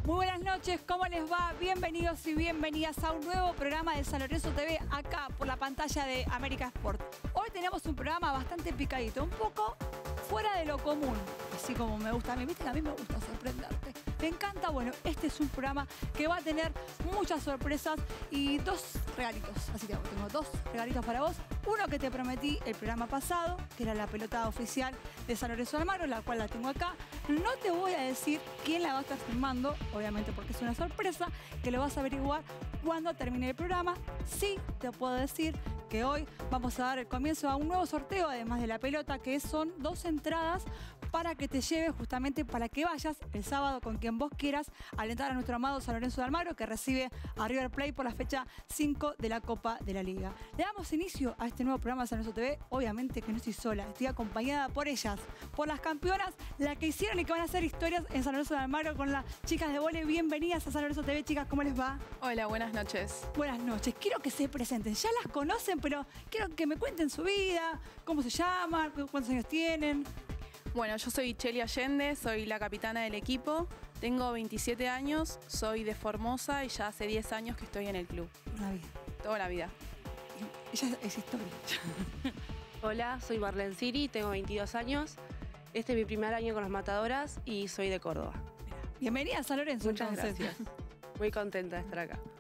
Muy buenas noches, ¿cómo les va? Bienvenidos y bienvenidas a un nuevo programa de San Lorenzo TV acá por la pantalla de América Sport. Hoy tenemos un programa bastante picadito, un poco fuera de lo común, así como me gusta a mí. Viste que a mí me gusta sorprenderte. Me encanta, bueno, este es un programa que va a tener muchas sorpresas y dos regalitos. Así que tengo dos regalitos para vos. Uno que te prometí el programa pasado, que era la pelota oficial de San Lorenzo de Almagro, la cual la tengo acá. No te voy a decir quién la va a estar firmando, obviamente porque es una sorpresa, que lo vas a averiguar cuando termine el programa. Sí te puedo decir que hoy vamos a dar el comienzo a un nuevo sorteo, además de la pelota, que son 2 entradas para que te lleves, justamente para que vayas el sábado con quien vos quieras a alentar a nuestro amado San Lorenzo de Almagro, que recibe a River Plate por la fecha 5 de la Copa de la Liga. Le damos inicio a este nuevo programa de San Lorenzo TV. Obviamente que no estoy sola, estoy acompañada por ellas, por las campeonas, las que hicieron y que van a hacer historias en San Lorenzo de Almagro con las chicas de vóley. Bienvenidas a San Lorenzo TV, chicas, ¿cómo les va? Hola, buenas noches. Buenas noches, quiero que se presenten, ya las conocen, pero quiero que me cuenten su vida, cómo se llaman, cuántos años tienen. Bueno, yo soy Cheli Allende, soy la capitana del equipo, tengo 27 años, soy de Formosa y ya hace 10 años que estoy en el club. Una vida. Toda la vida. Ella es historia. Hola, soy Marlene Siri, tengo 22 años. Este es mi primer año con las Matadoras y soy de Córdoba. Bienvenida a San Lorenzo. Muchas entonces. gracias. Muy contenta de estar acá.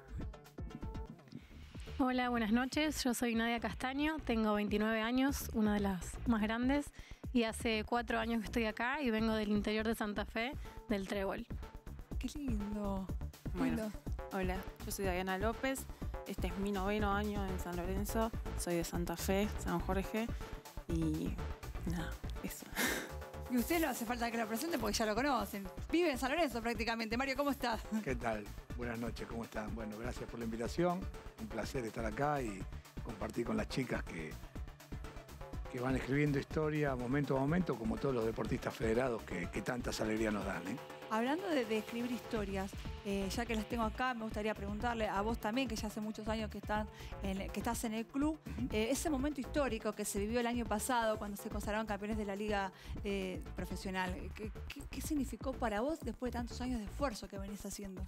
Hola, buenas noches. Yo soy Nadia Castaño, tengo 29 años, una de las más grandes. Y hace 4 años que estoy acá y vengo del interior de Santa Fe, del Trébol. Qué lindo. Bueno, hola, yo soy Diana López, este es mi 9º año en San Lorenzo, soy de Santa Fe, San Jorge y nada, eso. Y usted no hace falta que lo presente porque ya lo conocen. Vive en San Lorenzo prácticamente. Mario, ¿cómo estás? ¿Qué tal? Buenas noches, ¿cómo están? Bueno, gracias por la invitación, un placer estar acá y compartir con las chicas que van escribiendo historia momento a momento, como todos los deportistas federados que tantas alegrías nos dan, ¿eh? Hablando de escribir historias, ya que las tengo acá, me gustaría preguntarle a vos también, que ya hace muchos años que estás en el club, ese momento histórico que se vivió el año pasado cuando se consagraron campeones de la liga profesional, ¿qué significó para vos después de tantos años de esfuerzo que venís haciendo?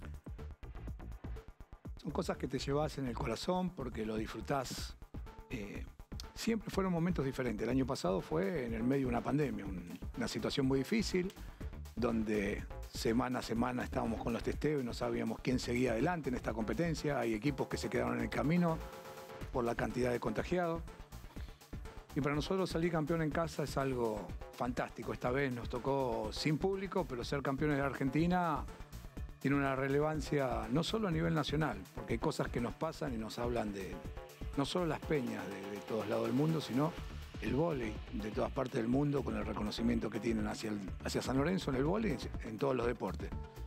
Son cosas que te llevas en el corazón porque lo disfrutás. Siempre fueron momentos diferentes. El año pasado fue en el medio de una pandemia, una situación muy difícil, donde semana a semana estábamos con los testeos y no sabíamos quién seguía adelante en esta competencia. Hay equipos que se quedaron en el camino por la cantidad de contagiados. Y para nosotros salir campeón en casa es algo fantástico. Esta vez nos tocó sin público, pero ser campeones de Argentina tiene una relevancia no solo a nivel nacional, porque hay cosas que nos pasan y nos hablan de no solo las peñas de todos lados del mundo, sino el vóley de todas partes del mundo, con el reconocimiento que tienen hacia San Lorenzo en el vóley, en todos los deportes.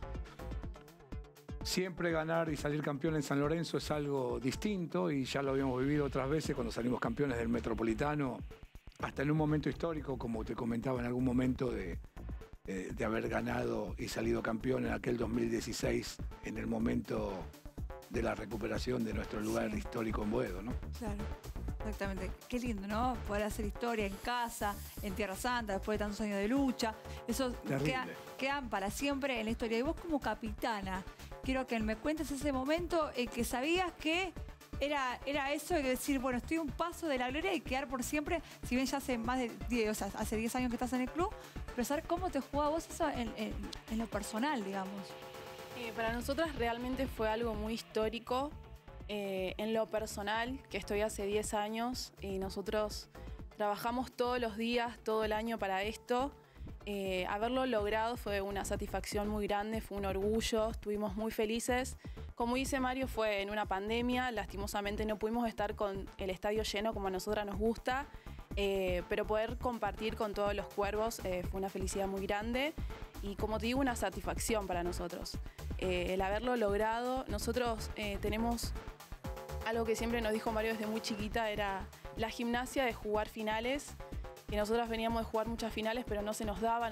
Siempre ganar y salir campeón en San Lorenzo es algo distinto y ya lo habíamos vivido otras veces cuando salimos campeones del Metropolitano, hasta en un momento histórico, como te comentaba en algún momento, de haber ganado y salido campeón en aquel 2016, en el momento de la recuperación de nuestro lugar histórico en Boedo, ¿no? Claro, exactamente. Qué lindo, ¿no? Poder hacer historia en casa, en Tierra Santa, después de tantos años de lucha. Eso quedan para siempre en la historia. Y vos como capitana, quiero que me cuentes ese momento en que sabías que era eso de decir, bueno, estoy a un paso de la gloria y quedar por siempre, si bien ya hace más de 10, o sea, hace 10 años que estás en el club, pero saber cómo te jugaba vos eso en lo personal, digamos. Para nosotras realmente fue algo muy histórico. En lo personal, que estoy hace 10 años y nosotros trabajamos todos los días, todo el año para esto. Haberlo logrado fue una satisfacción muy grande, fue un orgullo, estuvimos muy felices. Como dice Mario, fue en una pandemia, lastimosamente no pudimos estar con el estadio lleno como a nosotras nos gusta, pero poder compartir con todos los cuervos fue una felicidad muy grande y, como te digo, una satisfacción para nosotros. El haberlo logrado, nosotros tenemos algo que siempre nos dijo Mario desde muy chiquita, era la gimnasia de jugar finales, que nosotros veníamos de jugar muchas finales, pero no se nos daba.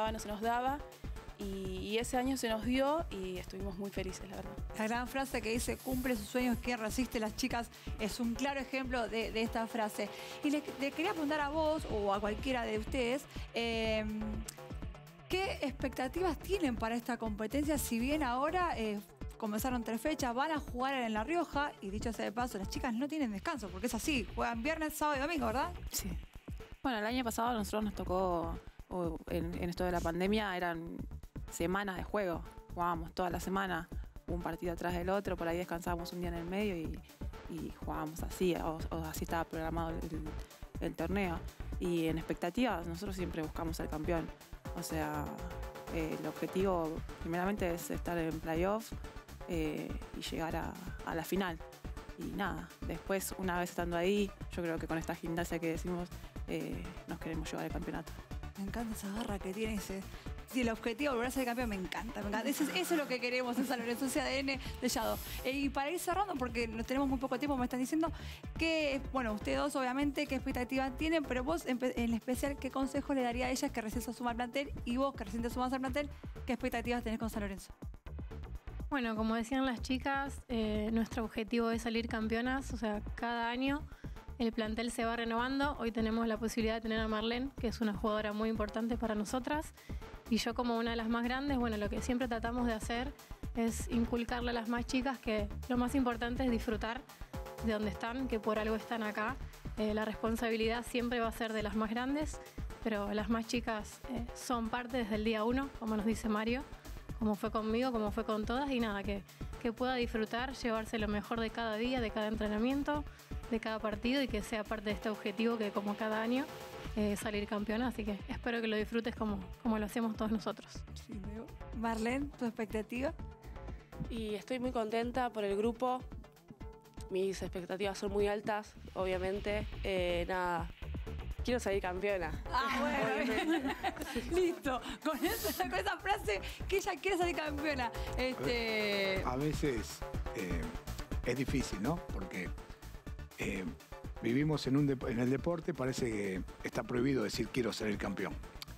Y ese año se nos dio y estuvimos muy felices, la verdad. La gran frase que dice, cumple sus sueños, quien resiste, las chicas, es un claro ejemplo de esta frase. Y le quería preguntar a vos o a cualquiera de ustedes, ¿Qué expectativas tienen para esta competencia? Si bien ahora comenzaron 3 fechas, van a jugar en La Rioja, y dicho sea de paso, las chicas no tienen descanso, porque es así, juegan viernes, sábado y domingo, ¿verdad? Sí. Bueno, el año pasado a nosotros nos tocó, en esto de la pandemia, eran semanas de juego. Jugábamos toda la semana, un partido atrás del otro, por ahí descansábamos un día en el medio y jugábamos así, o así estaba programado el torneo. Y en expectativas, nosotros siempre buscamos ser campeón. O sea, el objetivo primeramente es estar en playoff y llegar a la final. Y nada, después, una vez estando ahí, yo creo que con esta gimnasia que decimos, nos queremos llevar al campeonato. Me encanta esa garra que tiene ese. Si el objetivo de volver a ser campeón, me encanta, me encanta. Eso es lo que queremos en San Lorenzo, ese ADN de Yado. Y para ir cerrando, porque no tenemos muy poco tiempo, me están diciendo que, bueno, ustedes dos obviamente, qué expectativas tienen, pero vos en especial, ¿qué consejo le daría a ellas que recién se suman al plantel? Y vos, que recién te sumas al plantel, ¿qué expectativas tenés con San Lorenzo? Bueno, como decían las chicas, nuestro objetivo es salir campeonas, o sea, cada año el plantel se va renovando. Hoy tenemos la posibilidad de tener a Marlene, que es una jugadora muy importante para nosotras, y yo como una de las más grandes, bueno, lo que siempre tratamos de hacer es inculcarle a las más chicas que lo más importante es disfrutar de donde están, que por algo están acá. La responsabilidad siempre va a ser de las más grandes, pero las más chicas son parte desde el día 1, como nos dice Mario, como fue conmigo, como fue con todas, y nada, que pueda disfrutar, llevarse lo mejor de cada día, de cada entrenamiento, de cada partido, y que sea parte de este objetivo que como cada año salir campeona. Así que espero que lo disfrutes como lo hacemos todos nosotros. Sí, Marlene, ¿tu expectativa? Y estoy muy contenta por el grupo. Mis expectativas son muy altas, obviamente. Nada, quiero salir campeona. Bueno, listo. Con esa frase que ella quiere salir campeona. A veces es difícil, ¿no? Porque vivimos en el deporte, parece que está prohibido decir quiero salir campeón.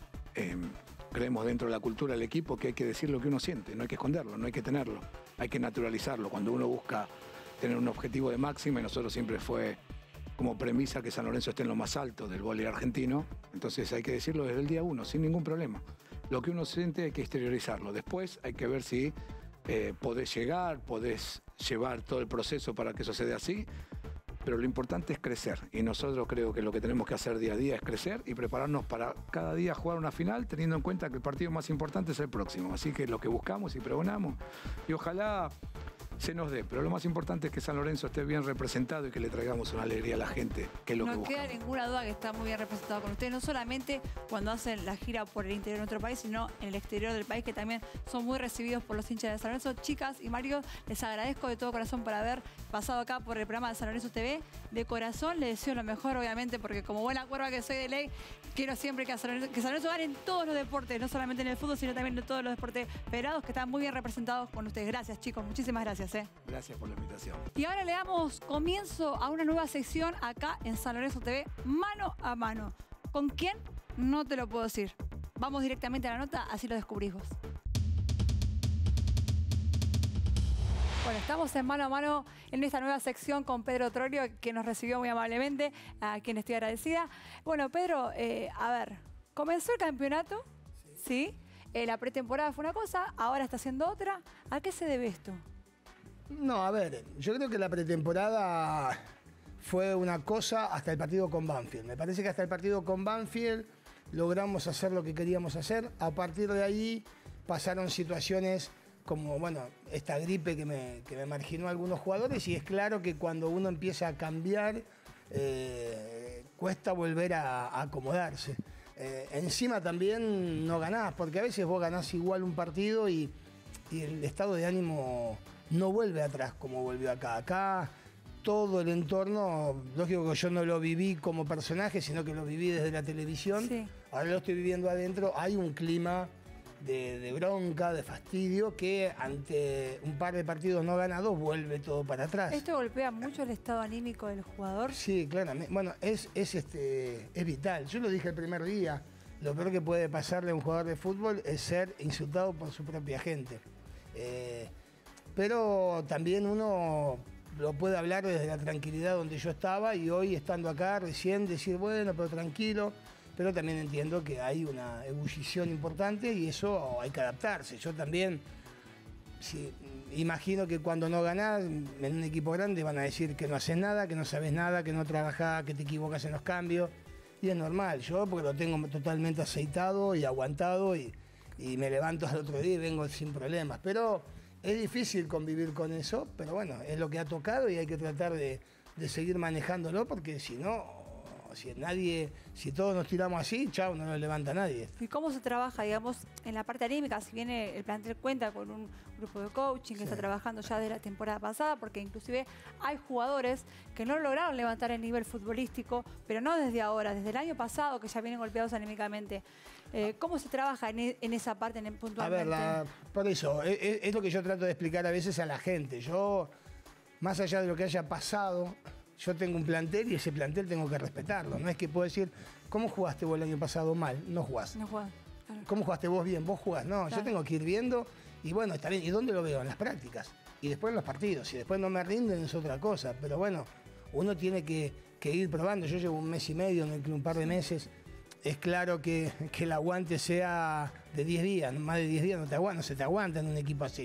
Creemos dentro de la cultura del equipo que hay que decir lo que uno siente, no hay que esconderlo, no hay que tenerlo, hay que naturalizarlo. Cuando uno busca tener un objetivo de máxima, y nosotros siempre fue como premisa que San Lorenzo esté en lo más alto del vóley argentino, entonces hay que decirlo desde el día 1, sin ningún problema. Lo que uno siente hay que exteriorizarlo. Después hay que ver si podés llegar, podés llevar todo el proceso para que eso se dé así, pero lo importante es crecer, y nosotros creo que lo que tenemos que hacer día a día es crecer y prepararnos para cada día jugar una final, teniendo en cuenta que el partido más importante es el próximo. Así que lo que buscamos y pregonamos, y ojalá se nos dé, pero lo más importante es que San Lorenzo esté bien representado y que le traigamos una alegría a la gente, que es lo que buscamos. No queda ninguna duda que está muy bien representado con ustedes, no solamente cuando hacen la gira por el interior de nuestro país, sino en el exterior del país, que también son muy recibidos por los hinchas de San Lorenzo. Chicas y Mario, les agradezco de todo corazón por haber pasado acá por el programa de San Lorenzo TV. De corazón les deseo lo mejor, obviamente, porque como buena cuerva que soy de ley, quiero siempre que San Lorenzo gane en todos los deportes, no solamente en el fútbol, sino también en todos los deportes federados, que están muy bien representados con ustedes. Gracias, chicos, muchísimas gracias. Gracias por la invitación. Y ahora le damos comienzo a una nueva sección acá en San Lorenzo TV, mano a mano. ¿Con quién? No te lo puedo decir. Vamos directamente a la nota, así lo descubrís vos. Bueno, estamos en mano a mano en esta nueva sección con Pedro Troglio, que nos recibió muy amablemente, a quien estoy agradecida. Bueno, Pedro, a ver, comenzó el campeonato, ¿sí? La pretemporada fue una cosa, ahora está haciendo otra. ¿A qué se debe esto? No, a ver, yo creo que la pretemporada fue una cosa hasta el partido con Banfield. Me parece que hasta el partido con Banfield logramos hacer lo que queríamos hacer. A partir de ahí pasaron situaciones como, bueno, esta gripe que me marginó a algunos jugadores, y es claro que cuando uno empieza a cambiar, cuesta volver a acomodarse. Encima también no ganás, porque a veces vos ganás igual un partido y el estado de ánimo no vuelve atrás como volvió acá. Acá todo el entorno, lógico que yo no lo viví como personaje, sino que lo viví desde la televisión. Sí. Ahora lo estoy viviendo adentro. Hay un clima de bronca, de fastidio, que ante un par de partidos no ganados vuelve todo para atrás. ¿Esto golpea mucho el estado anímico del jugador? Sí, claramente. Bueno, es vital. Yo lo dije el primer día. Lo peor que puede pasarle a un jugador de fútbol es ser insultado por su propia gente. Pero también uno lo puede hablar desde la tranquilidad donde yo estaba, y hoy estando acá recién decir, bueno, pero tranquilo. pero también entiendo que hay una ebullición importante y eso hay que adaptarse. Yo también, imagino que cuando no ganás en un equipo grande van a decir que no haces nada, que no sabes nada, que no trabajás, que te equivocas en los cambios. Y es normal, yo porque lo tengo totalmente aceitado y aguantado y me levanto al otro día y vengo sin problemas. Pero es difícil convivir con eso, pero bueno, es lo que ha tocado y hay que tratar de seguir manejándolo porque si no, si todos nos tiramos así, chao, no nos levanta nadie. ¿Y cómo se trabaja, digamos, en la parte anímica? Si bien el plantel cuenta con un grupo de coaching que está trabajando ya de la temporada pasada, porque inclusive hay jugadores que no lograron levantar el nivel futbolístico, pero no desde ahora, desde el año pasado que ya vienen golpeados anímicamente. ¿Cómo se trabaja en esa parte puntualmente? A ver, por eso, es lo que yo trato de explicar a veces a la gente. Yo, más allá de lo que haya pasado, yo tengo un plantel y ese plantel tengo que respetarlo. No es que puedo decir, ¿cómo jugaste vos el año pasado mal? No jugás. No jugás, claro. ¿Cómo jugaste vos bien? Vos jugás. No, claro. Yo tengo que ir viendo y bueno, está bien. ¿Y dónde lo veo? En las prácticas. Y después en los partidos. Y después no me rinden es otra cosa. Pero bueno, uno tiene que ir probando. Yo llevo un mes y medio, un par de meses. Es claro que el aguante sea de 10 días. Más de 10 días no se te aguanta en un equipo así.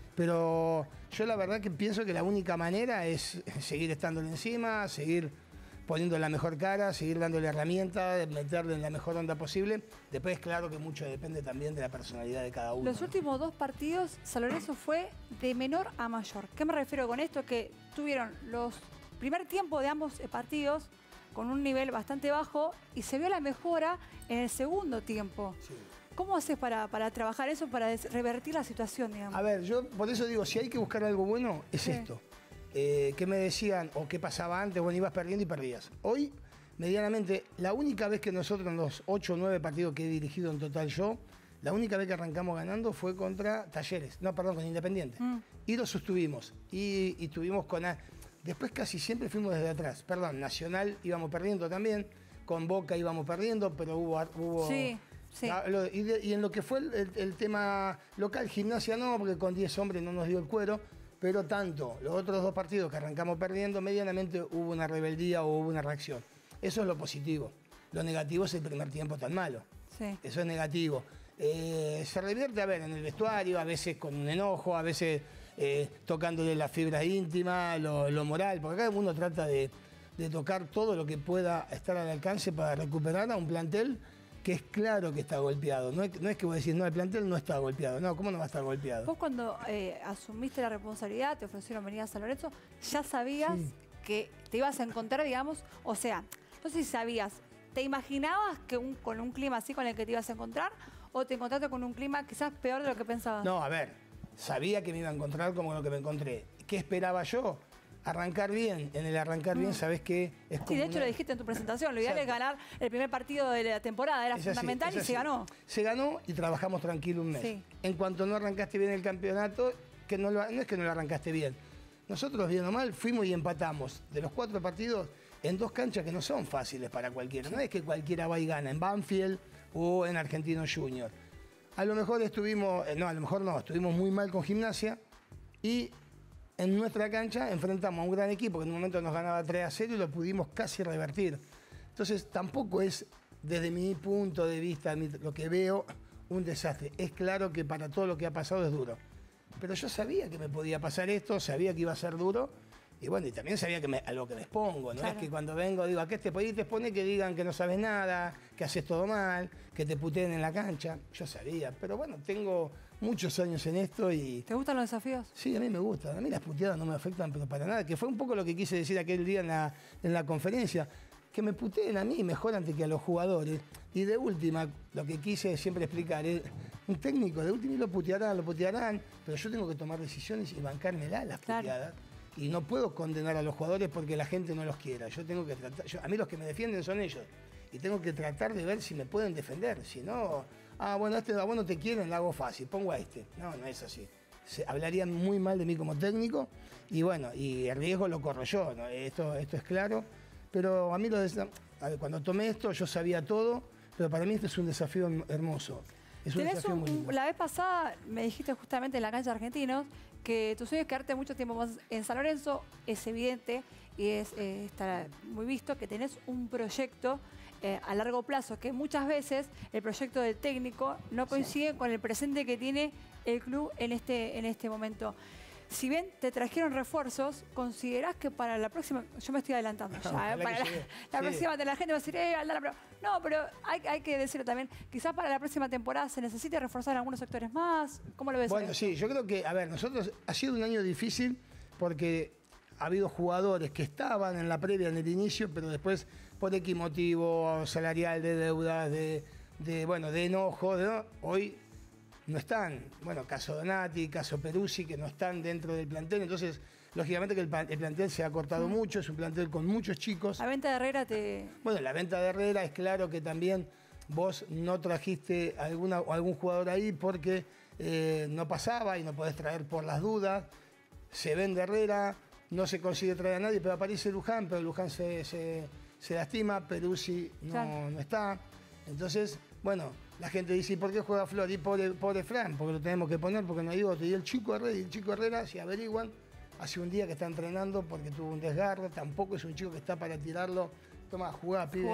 Pero yo la verdad que pienso que la única manera es seguir estándole encima, seguir poniendo la mejor cara, seguir dándole herramientas, meterle en la mejor onda posible. Después, claro que mucho depende también de la personalidad de cada uno. Los últimos 2 partidos, San Lorenzo fue de menor a mayor. ¿Qué me refiero con esto? Que tuvieron los primer tiempo de ambos partidos con un nivel bastante bajo y se vio la mejora en el segundo tiempo. Sí. ¿Cómo haces para trabajar eso, para revertir la situación, digamos? A ver, yo por eso digo, si hay que buscar algo bueno, es esto. ¿Qué me decían o qué pasaba antes? Bueno, ibas perdiendo y perdías. Hoy, medianamente, la única vez que nosotros en los 8 o 9 partidos que he dirigido en total yo, la única vez que arrancamos ganando fue contra Talleres. No, perdón, con Independiente. Y lo sostuvimos. Y tuvimos con... Después casi siempre fuimos desde atrás. Perdón, Nacional íbamos perdiendo también. Con Boca íbamos perdiendo, pero hubo Sí. Sí. Y en lo que fue el tema local, Gimnasia no, porque con 10 hombres no nos dio el cuero, pero tanto los otros 2 partidos que arrancamos perdiendo, medianamente hubo una rebeldía o hubo una reacción. Eso es lo positivo. Lo negativo es el primer tiempo tan malo. Sí. Eso es negativo. Se revierte, a ver, en el vestuario, a veces con un enojo, a veces tocándole la fibra íntima, lo moral, porque acá uno trata de tocar todo lo que pueda estar al alcance para recuperar a un plantel que es claro que está golpeado. No es que vos decís, no, el plantel no está golpeado. No, ¿cómo no va a estar golpeado? Vos cuando asumiste la responsabilidad, te ofrecieron venir a San Lorenzo, ya sabías que te ibas a encontrar, digamos, o sea, no sé si sabías, ¿te imaginabas que con un clima así con el que te ibas a encontrar o te encontraste con un clima quizás peor de lo que pensabas? No, a ver, sabía que me iba a encontrar como lo que me encontré. ¿Qué esperaba yo? Arrancar bien. En el arrancar bien, ¿sabés qué? Es como sí, de hecho lo dijiste en tu presentación. Lo ideal es ganar el primer partido de la temporada. Era fundamental y se ganó. Se ganó y trabajamos tranquilo un mes. Sí. En cuanto no arrancaste bien el campeonato, no es que no lo arrancaste bien. Nosotros, bien o mal, fuimos y empatamos. De los 4 partidos, en 2 canchas que no son fáciles para cualquiera. No es que cualquiera va y gana en Banfield o en Argentino Junior. A lo mejor estuvimos muy mal con Gimnasia y en nuestra cancha enfrentamos a un gran equipo que en un momento nos ganaba 3-0 y lo pudimos casi revertir. Entonces tampoco es, desde mi punto de vista, lo que veo, un desastre. Es claro que para todo lo que ha pasado es duro. Pero yo sabía que me podía pasar esto, sabía que iba a ser duro y bueno, y también sabía a lo que me expongo. No es que cuando vengo digo, ¿a qué te podés exponer? Que digan que no sabes nada, que haces todo mal, que te puteen en la cancha. Yo sabía, pero bueno, tengo muchos años en esto y... ¿Te gustan los desafíos? Sí, a mí me gustan. A mí las puteadas no me afectan, pero para nada. Que fue un poco lo que quise decir aquel día en la conferencia. Que me puteen a mí mejor antes que a los jugadores. Y de última, lo que quise siempre explicar es, un técnico de última lo putearán, pero yo tengo que tomar decisiones y bancármela las puteadas. Y no puedo condenar a los jugadores porque la gente no los quiera. Yo tengo que tratar... a mí los que me defienden son ellos. Y tengo que tratar de ver si me pueden defender. Si no... bueno, vos no te quieren, la hago fácil, pongo a este. No, no es así. Hablarían muy mal de mí como técnico y bueno, y el riesgo lo corro yo, ¿no? Esto es claro. Pero a mí cuando tomé esto yo sabía todo, pero para mí este es un desafío hermoso. Es un desafío muy lindo. La vez pasada me dijiste justamente en la cancha de Argentinos que tu sueño es quedarte mucho tiempo más en San Lorenzo. Es evidente y está muy visto que tenés un proyecto a largo plazo, que muchas veces el proyecto del técnico no coincide con el presente que tiene el club en este momento. Si bien te trajeron refuerzos, ¿considerás que para la próxima... Yo me estoy adelantando ya, para la próxima la gente va a decir, Aldana, pero... No, pero hay que decirlo también. Quizás para la próxima temporada se necesite reforzar algunos sectores más. ¿Cómo lo ves? Bueno, sí, yo creo que, a ver, nosotros ha sido un año difícil porque ha habido jugadores que estaban en la previa, en el inicio, pero después, por X motivo salarial, de deudas, de enojo, hoy no están. Bueno, caso Donati, caso Peruzzi, que no están dentro del plantel. Entonces, lógicamente que el plantel se ha cortado mucho, es un plantel con muchos chicos. La venta de Herrera Bueno, la venta de Herrera es claro que también vos no trajiste algún jugador ahí porque no pasaba y no podés traer por las dudas. Se vende Herrera, no se consigue traer a nadie, pero aparece Luján, pero Luján se lastima, Peruzzi no está. Entonces, bueno, la gente dice, ¿y por qué juega Flor? Y pobre Fran, porque lo tenemos que poner, porque no hay otro. Y el chico Herrera, si averiguan, hace un día que está entrenando porque tuvo un desgarro, tampoco es un chico que está para tirarlo. Toma, jugá, pibe.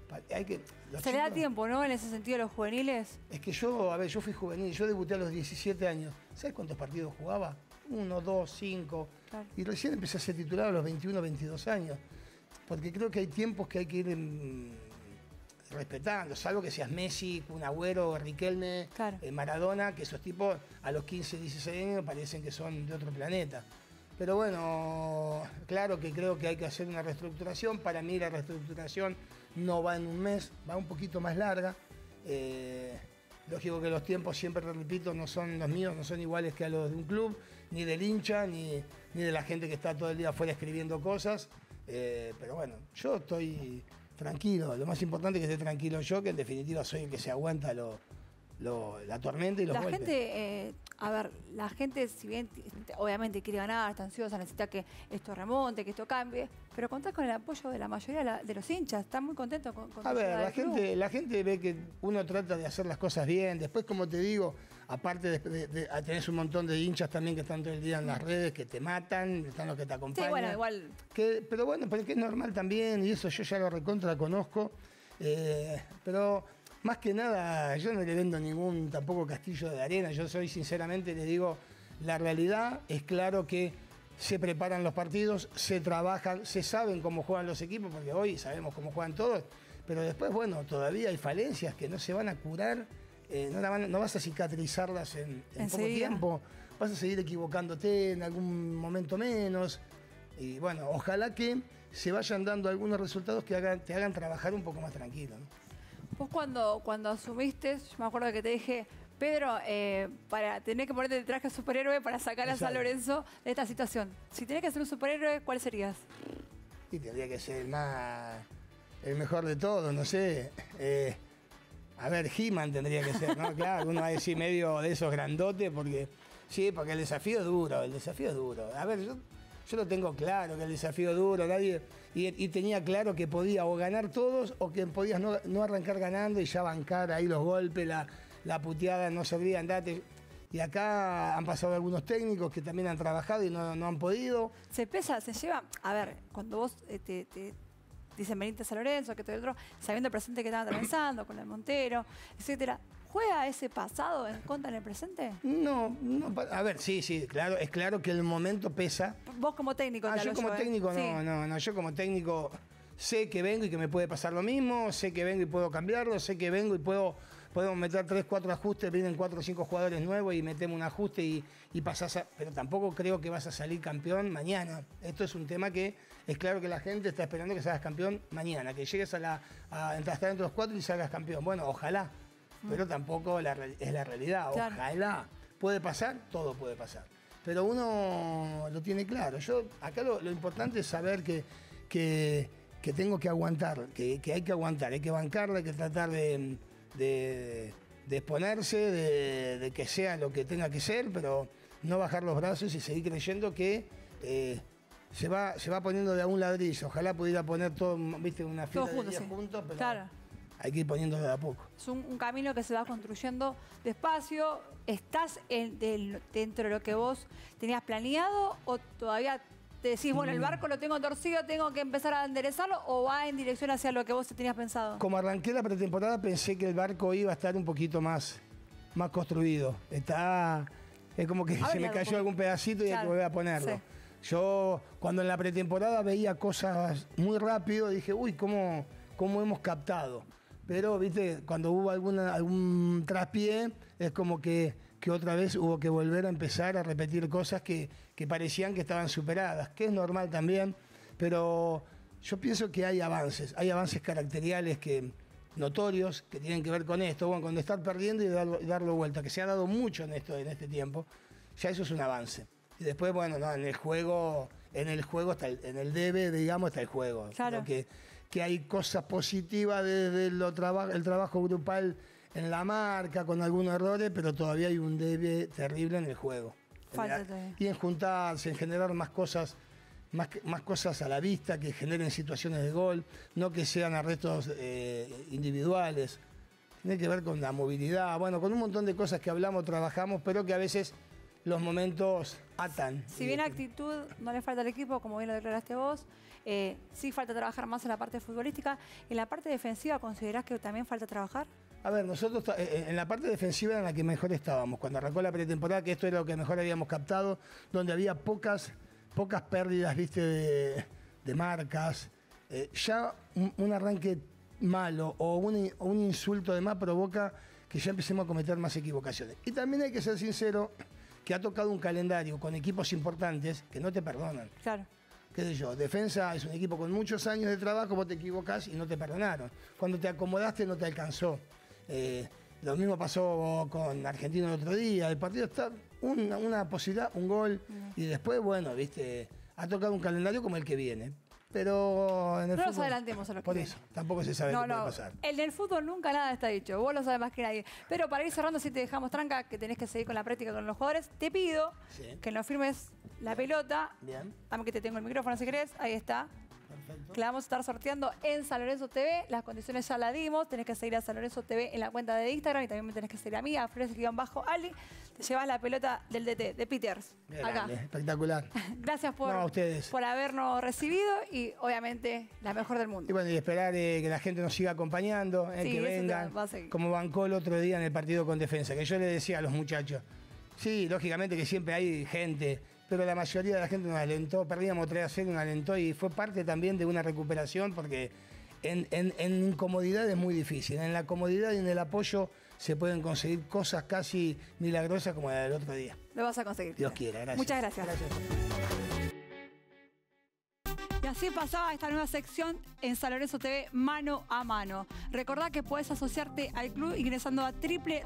Se le da tiempo, ¿no? En ese sentido, los juveniles. Es que yo fui juvenil, yo debuté a los 17 años. ¿Sabes cuántos partidos jugaba? 1, 2, 5. Claro. Y recién empecé a ser titular a los 21, 22 años. Porque creo que hay tiempos que hay que ir respetando, salvo que seas Messi, Kun Agüero, Riquelme, claro. Maradona, que esos tipos a los 15, 16 años parecen que son de otro planeta. Pero bueno, claro que creo que hay que hacer una reestructuración. Para mí la reestructuración no va en un mes, va un poquito más larga. Lógico que los tiempos, siempre repito, no son los míos, no son iguales que a los de un club, ni del hincha, ni de la gente que está todo el día afuera escribiendo cosas. Pero bueno, yo estoy tranquilo. Lo más importante es que esté tranquilo yo, que en definitiva soy el que se aguanta la tormenta y los golpes. La gente, si bien obviamente quiere ganar, está ansiosa, necesita que esto remonte, que esto cambie, pero contás con el apoyo de la mayoría de los hinchas, están muy contentos con la gente ve que uno trata de hacer las cosas bien. Después, como te digo, aparte tenés un montón de hinchas también que están todo el día en las redes, que te matan, están los que te acompañan. Sí, bueno, igual. Pero que es normal también, y eso yo ya lo recontra conozco. Pero más que nada, yo no le vendo ningún tampoco castillo de arena. Yo sinceramente, les digo, la realidad es claro que se preparan los partidos, se trabajan, se saben cómo juegan los equipos, porque hoy sabemos cómo juegan todos, pero después, bueno, todavía hay falencias que no se van a curar, no vas a cicatrizarlas en poco tiempo, vas a seguir equivocándote en algún momento menos, y bueno, ojalá que se vayan dando algunos resultados que te hagan trabajar un poco más tranquilo, ¿no? Vos cuando asumiste, yo me acuerdo que te dije, Pedro, para tener que ponerte el traje de superhéroe para sacar a San Lorenzo de esta situación. Si tenés que ser un superhéroe, ¿cuál serías? Y tendría que ser el mejor de todos, no sé. He-Man tendría que ser, ¿no? Claro, uno va a decir medio de esos grandotes, porque el desafío es duro, A ver, yo lo tengo claro, que el desafío es duro, y tenía claro que podía o ganar todos o que podías no arrancar ganando y ya bancar ahí los golpes, la puteada no servía, andate. Y acá han pasado algunos técnicos que también han trabajado y no han podido. Se lleva, a ver, cuando vos te dicen venite a San Lorenzo, que todo el otro, sabiendo el presente que estaban atravesando, con el Montero, etcétera. ¿Juega ese pasado en contra en el presente? No, a ver, sí, claro, es claro que el momento pesa. Vos como técnico, yo como técnico, no, yo como técnico sé que vengo y que me puede pasar lo mismo, sé que vengo y puedo cambiarlo, sé que vengo y podemos meter 3, 4 ajustes, vienen 4 o 5 jugadores nuevos y metemos un ajuste y pasás pero tampoco creo que vas a salir campeón mañana. Esto es un tema que es claro que la gente está esperando que salgas campeón mañana, que llegues a estar entre los 4 y salgas campeón. Bueno, ojalá. Pero tampoco es la realidad. Claro. Ojalá. ¿Puede pasar? Todo puede pasar. Pero uno lo tiene claro. Acá lo importante es saber que tengo que aguantar, que hay que aguantar, hay que bancarla, hay que tratar de exponerse, de que sea lo que tenga que ser, pero no bajar los brazos y seguir creyendo que se va poniendo de a un ladrillo. Ojalá pudiera poner todo, viste, una fila de 10 juntos, pero claro. Hay que ir poniéndolo de a poco. Es un camino que se va construyendo despacio. ¿Estás dentro de lo que vos tenías planeado o todavía te decís, bueno, el barco lo tengo torcido, tengo que empezar a enderezarlo, o va en dirección hacia lo que vos tenías pensado? Como arranqué la pretemporada, pensé que el barco iba a estar un poquito más construido. Es como que se me cayó algún pedacito y hay que volver a ponerlo. Sí. Yo, cuando en la pretemporada veía cosas muy rápido, dije, uy, ¿cómo hemos captado? Pero, viste, cuando hubo algún traspié, es como que otra vez hubo que volver a empezar a repetir cosas que parecían que estaban superadas, que es normal también, pero yo pienso que hay avances caracteriales notorios que tienen que ver con esto, bueno, con estar perdiendo y darlo vuelta, que se ha dado mucho en este tiempo, ya eso es un avance. Y después, bueno, no, en el juego está en el debe, digamos, está el juego. Claro. Que hay cosas positivas desde el trabajo grupal en la marca, con algunos errores, pero todavía hay un debe terrible en el juego. Y en juntarse, en generar más cosas a la vista, que generen situaciones de gol, no que sean arrestos individuales. Tiene que ver con la movilidad, bueno, con un montón de cosas que hablamos, trabajamos, pero que a veces los momentos atan. Si bien actitud no le falta al equipo, como bien lo declaraste vos, sí falta trabajar más en la parte futbolística. ¿En la parte defensiva considerás que también falta trabajar? A ver, nosotros en la parte defensiva era en la que mejor estábamos. Cuando arrancó la pretemporada, que esto era lo que mejor habíamos captado, donde había pocas pérdidas, viste, de marcas. Ya un arranque malo o un insulto de más provoca que ya empecemos a cometer más equivocaciones. Y también hay que ser sincero que ha tocado un calendario con equipos importantes que no te perdonan. Claro. Qué sé yo, Defensa es un equipo con muchos años de trabajo, vos te equivocás y no te perdonaron. Cuando te acomodaste no te alcanzó. Lo mismo pasó con Argentina el otro día. El partido está una posibilidad, un gol, y después, bueno, viste, ha tocado un calendario como el que viene. Pero en el fútbol, nos adelantemos a lo que por eso, tampoco se sabe qué puede pasar. En el fútbol nunca nada está dicho, vos lo sabés más que nadie. Pero para ir cerrando, si te dejamos tranca, que tenés que seguir con la práctica con los jugadores, te pido que nos firmes la pelota. Bien. También que te tengo el micrófono si querés, ahí está. Perfecto. Que la vamos a estar sorteando en San Lorenzo TV. Las condiciones ya las dimos. Tenés que seguir a San Lorenzo TV en la cuenta de Instagram y también me tenés que seguir a mí, a Flores-Ali. Te llevas la pelota del DT, de Peters. Acá. Grande, espectacular. Gracias a ustedes por habernos recibido y obviamente la mejor del mundo. Y bueno, y esperar que la gente nos siga acompañando, que vengan, como bancó el otro día en el partido con Defensa, que yo le decía a los muchachos, sí, lógicamente que siempre hay gente, pero la mayoría de la gente nos alentó, perdíamos 3-0, nos alentó y fue parte también de una recuperación porque en incomodidad es muy difícil. En la comodidad y en el apoyo se pueden conseguir cosas casi milagrosas como la del otro día. Lo vas a conseguir. Dios quiera, gracias. Muchas gracias. Y así pasaba esta nueva sección en San Lorenzo TV Mano a Mano. Recordá que podés asociarte al club ingresando a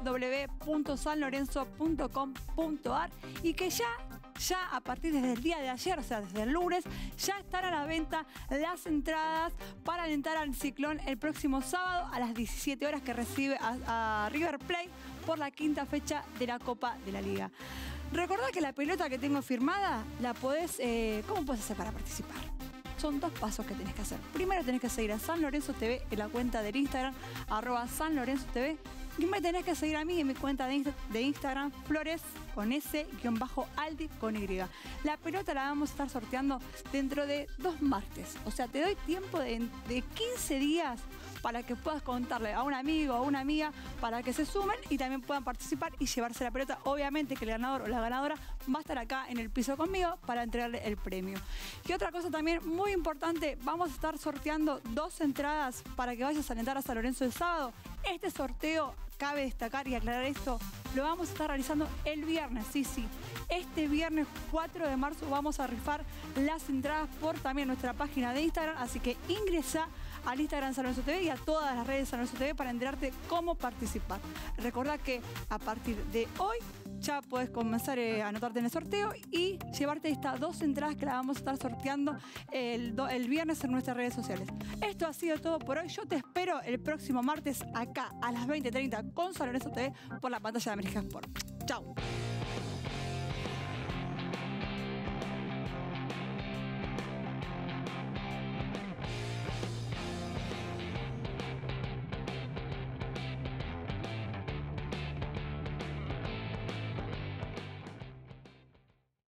www.sanlorenzo.com.ar y que ya a partir desde el día de ayer, o sea, desde el lunes, ya están a la venta las entradas para alentar al Ciclón el próximo sábado a las 17 horas que recibe a River Plate por la quinta fecha de la Copa de la Liga. Recordá que la pelota que tengo firmada la podés... ¿Cómo podés hacer para participar? Son 2 pasos que tenés que hacer. Primero tenés que seguir a San Lorenzo TV en la cuenta del Instagram, @SanLorenzoTV. Y me tenés que seguir a mí en mi cuenta de Instagram, Flores con S-Aldi con Y. La pelota la vamos a estar sorteando dentro de 2 martes. O sea, te doy tiempo de 15 días para que puedas contarle a un amigo o a una amiga para que se sumen y también puedan participar y llevarse la pelota. Obviamente que el ganador o la ganadora va a estar acá en el piso conmigo para entregarle el premio. Y otra cosa también muy importante, vamos a estar sorteando 2 entradas para que vayas a alentar a San Lorenzo el sábado. Este sorteo, cabe destacar y aclarar esto, lo vamos a estar realizando el viernes, sí. Este viernes 4 de marzo vamos a rifar las entradas por también nuestra página de Instagram, así que ingresa al Instagram San Lorenzo TV y a todas las redes San Lorenzo TV para enterarte cómo participar. Recordá que a partir de hoy ya podés comenzar a anotarte en el sorteo y llevarte estas 2 entradas que las vamos a estar sorteando el viernes en nuestras redes sociales. Esto ha sido todo por hoy. Yo te espero el próximo martes acá a las 20:30 con San Lorenzo TV por la pantalla de América Sport. Chau.